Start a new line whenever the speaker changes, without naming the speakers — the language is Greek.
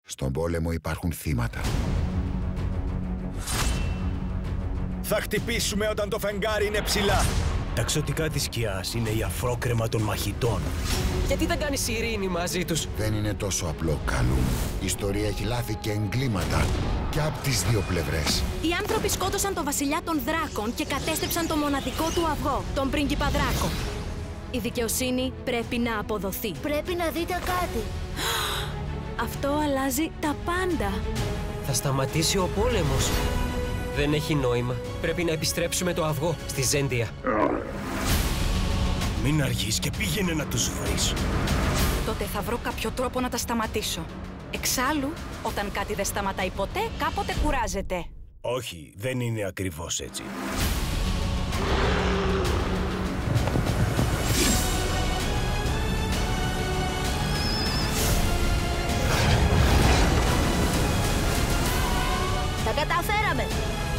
Στον πόλεμο υπάρχουν θύματα.
Θα χτυπήσουμε όταν το φεγγάρι είναι ψηλά.
Τα ξωτικά της σκιάς είναι η αφρόκρεμα των μαχητών.
Γιατί δεν κάνεις ειρήνη μαζί τους?
Δεν είναι τόσο απλό, Καλούμ. Η ιστορία έχει λάθη και εγκλήματα και από τις δύο πλευρές.
Οι άνθρωποι σκότωσαν τον βασιλιά των δράκων και κατέστρεψαν το μοναδικό του αυγό, τον πρίγκιπα Δράκο. Η δικαιοσύνη πρέπει να αποδοθεί.
Πρέπει να δείτε κάτι.
Αυτό αλλάζει τα πάντα.
Θα σταματήσει ο πόλεμος. Δεν έχει νόημα. Πρέπει να επιστρέψουμε το αυγό στη Ζέντια.
Μην αργείς και πήγαινε να τους βρεις.
Τότε θα βρω κάποιο τρόπο να τα σταματήσω. Εξάλλου, όταν κάτι δεν σταματάει ποτέ, κάποτε κουράζεται.
Όχι, δεν είναι ακριβώς έτσι.
Τα καταφέραμε!